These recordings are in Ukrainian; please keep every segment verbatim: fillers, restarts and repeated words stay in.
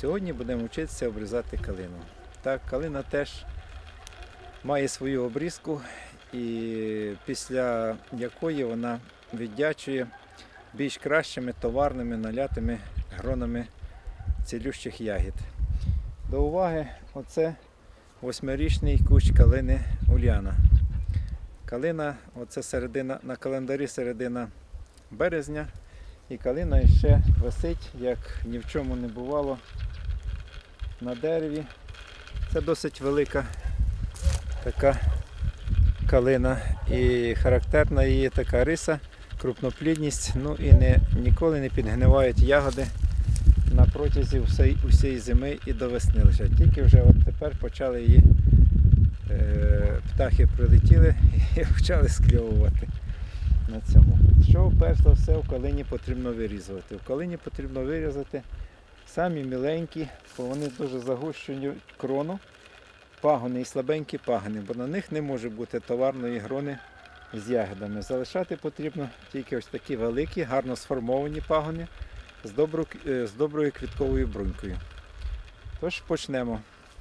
Сьогодні будемо вчитися обрізати калину. Так, калина теж має свою обрізку, і після якої вона віддячує більш кращими товарними налятими гронами цілющих ягід. До уваги, оце восьмирічний кущ калини Ульяна. Калина, оце середина, на календарі середина березня, і калина ще висить, як ні в чому не бувало, на дереві. Це досить велика така калина, і характерна її така риса, крупноплідність, ну і не, ніколи не підгнивають ягоди на протязі всієї, усієї зими і до весни лише. Тільки вже от тепер почали її, е, птахи прилетіли і почали скльовувати на цьому. Що перш за все в калині потрібно вирізувати? В калині потрібно вирізати самі міленькі, бо вони дуже загущують крону, пагони і слабенькі пагони, бо на них не може бути товарної грони з ягодами. Залишати потрібно тільки ось такі великі, гарно сформовані пагони з, добру, з доброю квітковою брунькою. Тож почнемо.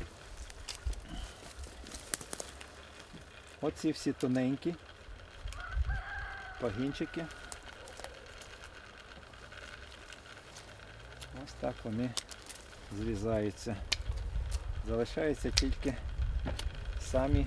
Оці всі тоненькі пагінчики. Ось так вони зрізаються. Залишаються тільки самі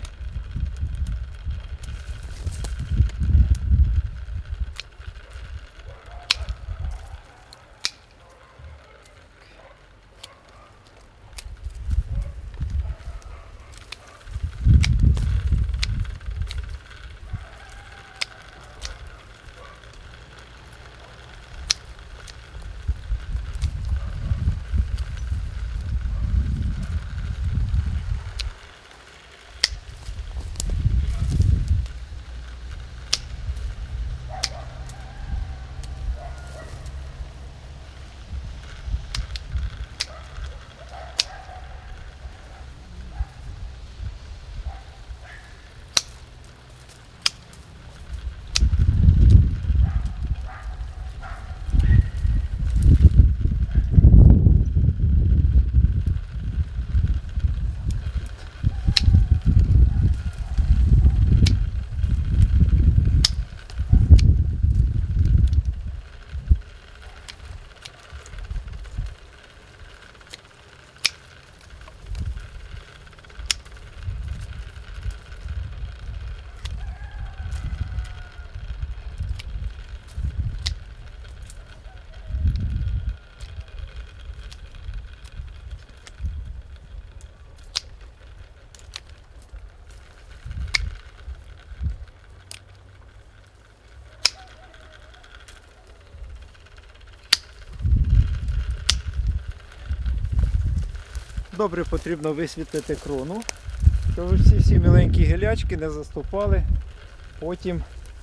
добре потрібно висвітлити крону, щоб всі всі міленькі гілячки не заступали потім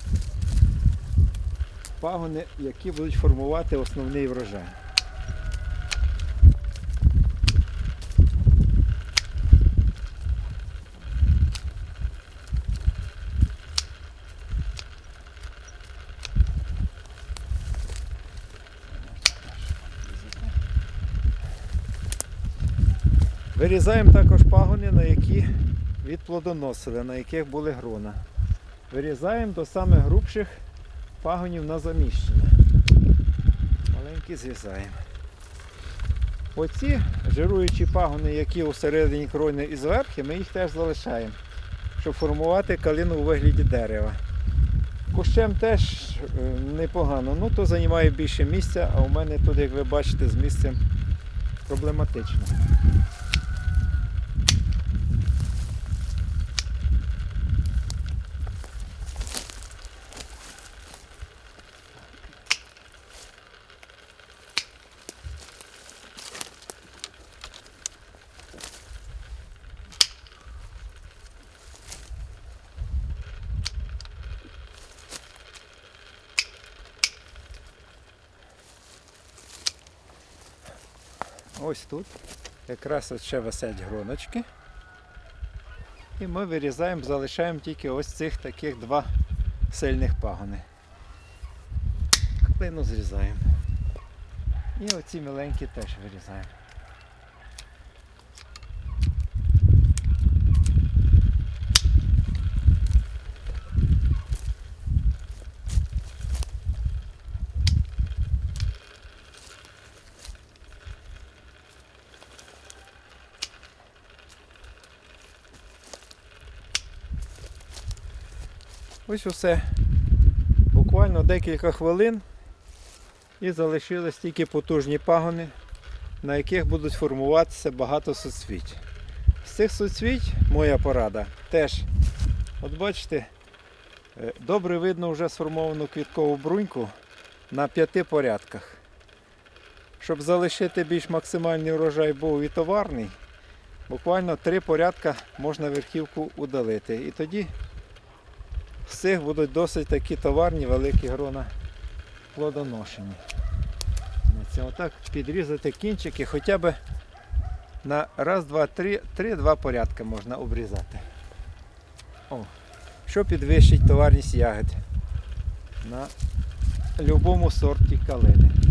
пагони, які будуть формувати основний врожай. Вирізаємо також пагони, на які відплодоносили, на яких були грона. Вирізаємо до самих грубших пагонів на заміщення. Маленькі зрізаємо. Оці жируючі пагони, які усередині крони і зверху, ми їх теж залишаємо, щоб формувати калину у вигляді дерева. Кущем теж непогано, ну то займає більше місця, а у мене тут, як ви бачите, з місцем проблематично. Ось тут якраз ще висять гроночки. І ми вирізаємо, залишаємо тільки ось цих таких два сильних пагони. Клину зрізаємо. І оці миленькі теж вирізаємо. Ось усе. Буквально декілька хвилин і залишились тільки потужні пагони, на яких будуть формуватися багато суцвіть. З цих суцвіть, моя порада, теж, от бачите, добре видно вже сформовану квіткову бруньку на п'яти порядках. Щоб залишити більш максимальний урожай був і товарний, буквально три порядка можна верхівку удалити. І тоді з цих будуть досить такі товарні великі грона плодоношені. Отак підрізати кінчики хоча б на раз, два, три, три-два порядки можна обрізати. О, що підвищить товарність ягід на будь-якому сорті калини.